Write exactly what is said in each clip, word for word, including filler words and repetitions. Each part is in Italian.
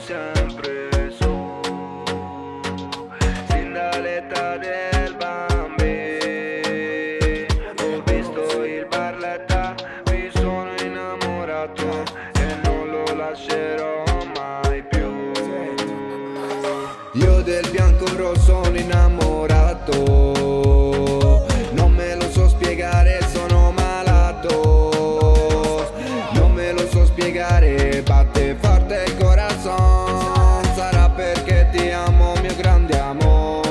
sempre su, sin dall'età del bambino. Ho visto il barletta, mi sono innamorato e non lo lascerò mai più. Io del bianco rosso sono innamorato, non me lo so spiegare, sono malato, non me lo so spiegare, batte forte il corazon, sarà perché ti amo, mio grande amor.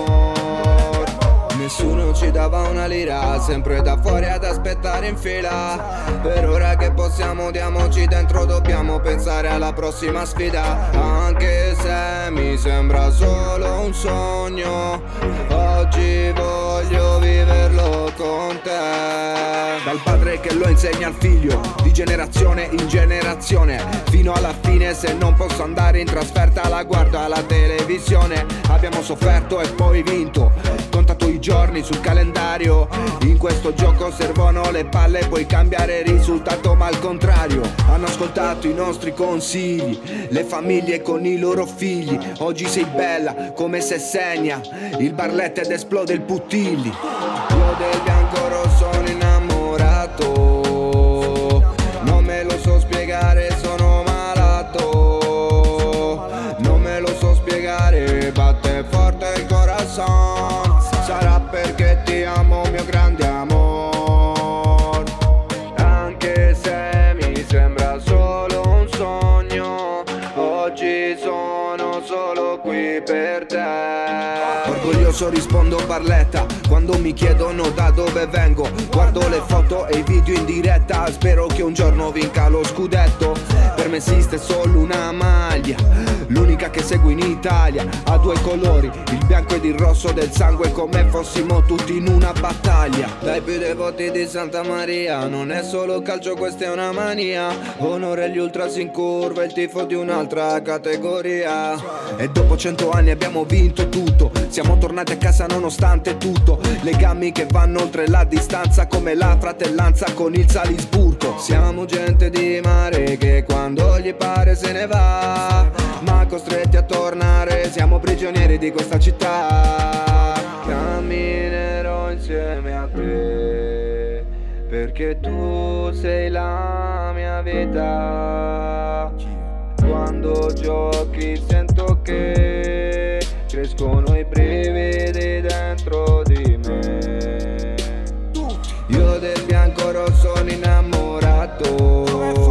Nessuno ci dava una lira, sempre da fuori ad aspettare in fila. Per ora che possiamo diamoci dentro, dobbiamo pensare alla prossima sfida. Anche se mi sembra solo un sogno, oggi voglio viverlo con te. Dal padre che lo insegna al figlio, di generazione in generazione, fino alla fine. Se non posso andare in trasferta la guardo alla televisione. Abbiamo sofferto e poi vinto, contato i giorni sul calendario. In questo gioco servono le palle, puoi cambiare risultato ma al contrario. Hanno ascoltato i nostri consigli, le famiglie con i loro figli. Oggi sei bella come se segna il barletta ed esplode il Puttilli. Io del bianco rosso sono innamorato, non me lo so spiegare, sono malato, non me lo so spiegare, batte forte il corazon, sarà perché ti amo, mio grande amor. Anche se mi sembra solo un sogno, oggi sono solo qui per te. Orgoglioso rispondo barletta quando mi chiedono da dove vengo. Guardo le foto e i video in diretta, spero che un giorno vinca lo scudetto. Per me esiste solo una maglia, l'unica che seguo in Italia. Ha due colori, il bianco ed il rosso del sangue, come fossimo tutti in una battaglia. Dai più devoti di Santa Maria, non è solo calcio, questa è una mania. Onore agli ultras in curva, il tifo di un'altra categoria. E dopo cento anni abbiamo vinto tutto, siamo tornati a casa nonostante tutto. Legami che vanno oltre la distanza, come la fratellanza con il Salisburgo. Siamo gente di mare che quando gli pare se ne va, ma costretti a tornare, siamo prigionieri di questa città. Camminerò insieme a te, perché tu sei la mia vita. Quando giochi sento che crescono i brividi dentro di me. Io del bianco rosso sono innamorato,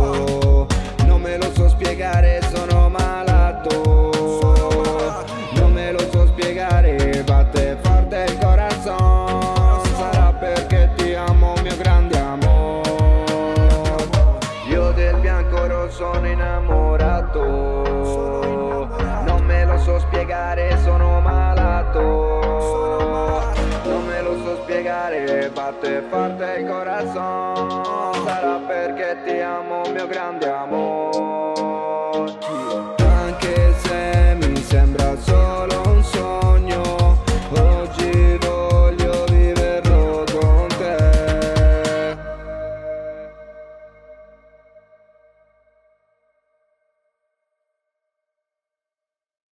non me lo so spiegare, sono malato, non me lo so spiegare, batte forte il corazon, sarà perché ti amo, mio grande amor. Io del bianco rosso sono innamorato, non me lo so spiegare, sono malato, non me lo so spiegare, batte forte il corazon, sarà perché ti amo, mio grande amor. Anche se mi sembra solo